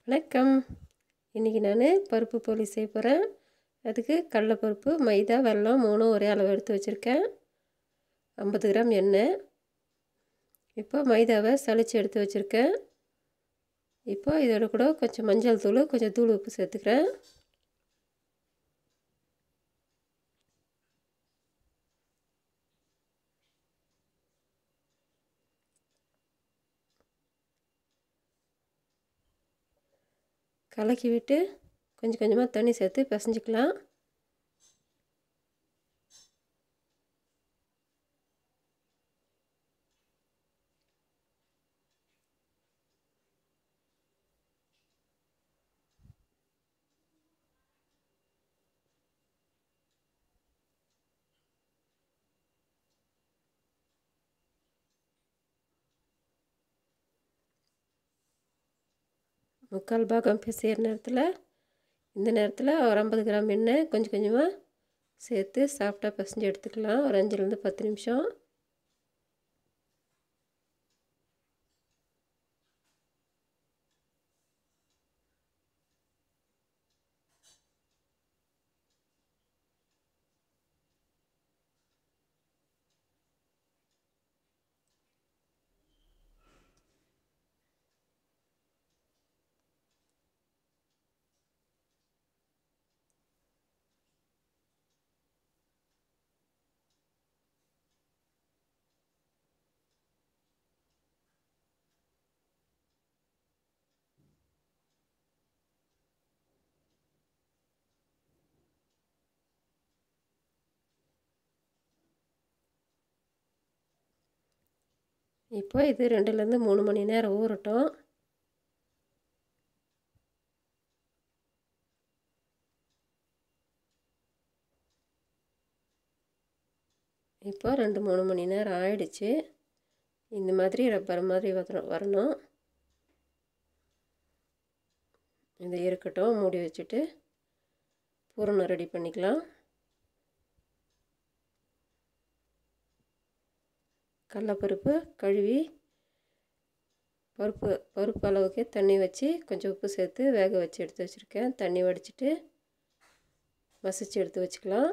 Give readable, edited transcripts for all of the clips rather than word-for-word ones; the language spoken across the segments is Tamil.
வணக்கம். இன்றைக்கி நான் பருப்பு போலி செய்ய போகிறேன். அதுக்கு கடலைப்பருப்பு, மைதா, வெல்லம் 3 ஒரே அளவு எடுத்து வச்சுருக்கேன். 50 கிராம் எண்ணெய். இப்போ மைதாவை சலிச்சு எடுத்து வச்சுருக்கேன். இப்போ இதோட கூட கொஞ்சம் மஞ்சள் தூள், கொஞ்சம் தூள் உப்பு சேர்த்துக்கிறேன். கலக்கி விட்டு கொஞ்சம் கொஞ்சமாக தண்ணி சேர்த்து பிசைஞ்சிக்கலாம். முக்கால் பாகம் பிசைகிற நேரத்தில் இந்த நேரத்தில் ஒரு 50 கிராம் எண்ணெய் கொஞ்சம் கொஞ்சமாக சேர்த்து சாஃப்டாக பிசைஞ்சு எடுத்துக்கலாம். ஒரு 5லேருந்து 10 நிமிஷம். இப்போ இது 2லேருந்து 3 மணி நேரம் ஊறட்டும். இப்போ 2-3 மணி நேரம் ஆயிடுச்சு. இந்த மாதிரி ரப்பர் மாதிரி வரணும். இது இருக்கட்டும். மூடி வச்சுட்டு பூரணம் ரெடி பண்ணிக்கலாம். கடலைப்பருப்பு கழுவி பருப்பு அளவுக்கு தண்ணி வச்சு கொஞ்சம் உப்பு சேர்த்து வேக வச்சு எடுத்து வச்சுருக்கேன். தண்ணி வடிச்சிட்டு மசிச்சு எடுத்து வச்சுக்கலாம்.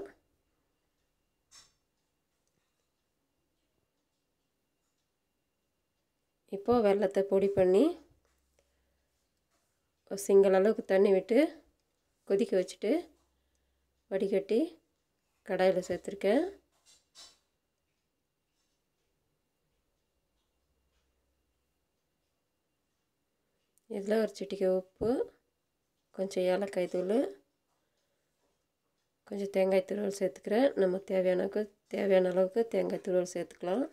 இப்போது வெல்லத்தை பொடி பண்ணி ஒரு சிங்கிள் அளவுக்கு தண்ணி விட்டு கொதிக்க வச்சுட்டு வடிகட்டி கடாயில் சேர்த்துருக்கேன். இதில் ஒரு சிட்டிகை உப்பு, கொஞ்சம் ஏலக்காய் தூள், கொஞ்சம் தேங்காய் துருவல் சேர்த்துக்கிறேன். நம்ம தேவையான அளவுக்கு தேங்காய் துருவல் சேர்த்துக்கலாம்.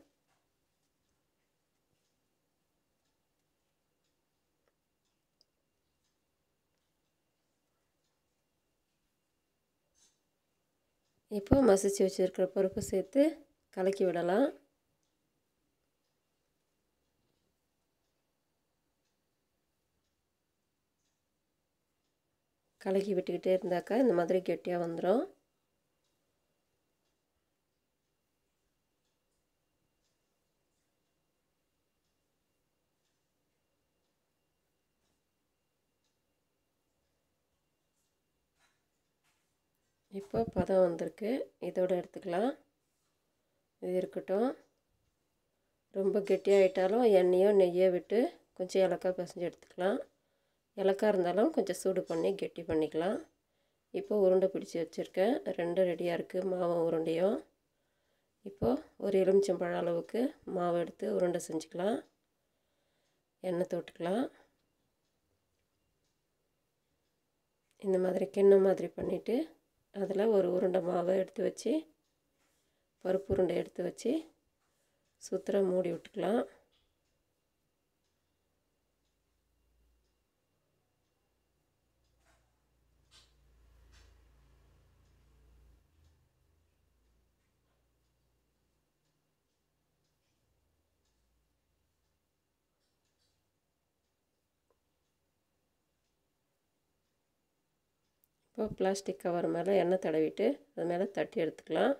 இப்போ மசிச்சு வச்சுருக்கிற பருப்பு சேர்த்து கலக்கி விடலாம். கலக்கி விட்டுக்கிட்டே இருந்தாக்கா இந்த மாதிரி கெட்டியாக வந்துடும். இப்போ பதம் வந்திருக்கு. இதோடு எடுத்துக்கலாம். இது இருக்கட்டும். ரொம்ப கெட்டியாகிட்டாலும் எண்ணெயோ நெய்யோ விட்டு கொஞ்சம் ஏலக்காய் பிசைஞ்சு எடுத்துக்கலாம். ஏலக்காய் இருந்தாலும் கொஞ்சம் சூடு பண்ணி கெட்டி பண்ணிக்கலாம். இப்போ உருண்டை பிடிச்சி வச்சுருக்கேன். 2 ரெடியாக இருக்குது மாவு உருண்டையும். இப்போது ஒரு எலுமிச்சம்பழம் அளவுக்கு மாவு எடுத்து உருண்டை செஞ்சுக்கலாம். எண்ணெய் தொட்டுக்கலாம். இந்த மாதிரி கிண்ணம் மாதிரி பண்ணிவிட்டு அதில் ஒரு உருண்டை மாவை எடுத்து வச்சு பருப்பு உருண்டை எடுத்து வச்சு சுத்தர மூடி விட்டுக்கலாம். இப்போ பிளாஸ்டிக் கவர் மேலே எண்ணெய் தடவிட்டு அது மேலே தட்டி எடுத்துக்கலாம்.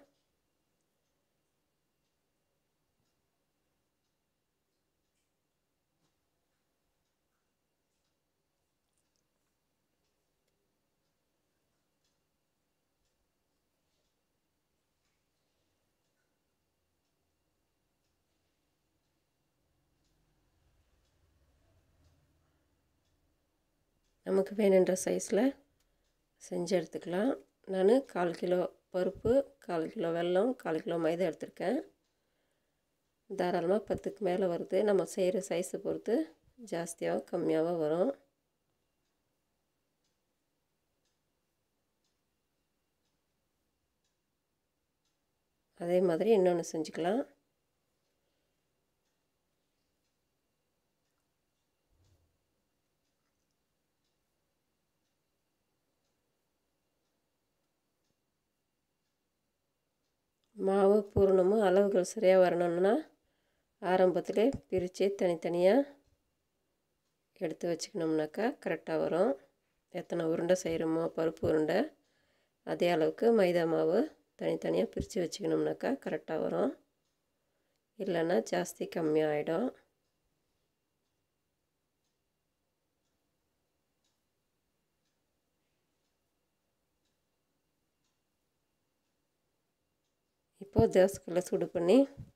நமக்கு வேணுன்ற சைஸில் செஞ்சு எடுத்துக்கலாம். நான் 1/4 கிலோ பருப்பு, 1/4 கிலோ வெல்லம், 1/4 கிலோ மைதா எடுத்திருக்கேன். தாராளமாக 10க்கு மேலே வருது. நம்ம செய்கிற சைஸை பொறுத்து ஜாஸ்தியாகவும் கம்மியாகவும் வரும். அதே மாதிரி இன்னொன்று செஞ்சுக்கலாம். மாவு பூரணமும் அளவுகள் சரியாக வரணும்னா ஆரம்பத்திலே பிரித்து தனித்தனியாக எடுத்து வச்சுக்கணும்னாக்கா கரெக்டாக வரும். எத்தனை உருண்டை செய்கிறோமோ பருப்பு உருண்டை அதே அளவுக்கு மைதா மாவு தனித்தனியாக பிரித்து வச்சுக்கணும்னாக்கா கரெக்டாக வரும். இல்லைன்னா ஜாஸ்தி கம்மியாகிடும். இப்போது தோசைக்கல்லை சூடு பண்ணி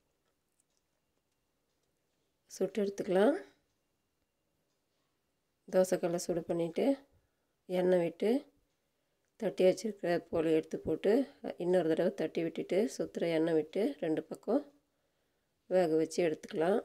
சுட்டு எடுத்துக்கலாம். தோசைக்கல்லை சூடு பண்ணிவிட்டு எண்ணெய் விட்டு தட்டி வச்சுருக்கிற போலி எடுத்து போட்டு இன்னொரு தடவை தட்டி விட்டுட்டு சுற்றுற எண்ணெய் விட்டு 2 பக்கம் வேக வச்சு எடுத்துக்கலாம்.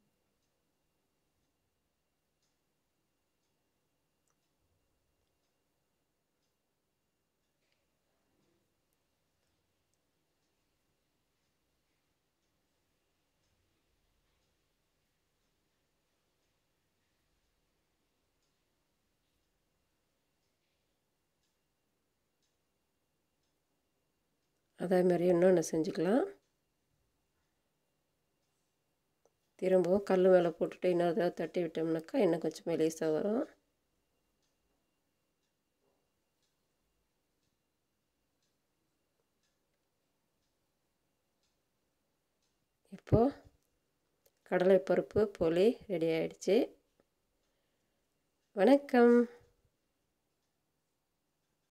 அதே மாதிரி இன்னொன்று செஞ்சுக்கலாம். திரும்பவும் கல் மேலே போட்டுட்டு இன்னொரு தடவை தட்டி விட்டோம்னாக்கா இன்னும் கொஞ்சம் மெலிசாக வரும். இப்போது கடலைப்பருப்பு போலி ரெடி ஆகிடுச்சு. வணக்கம்.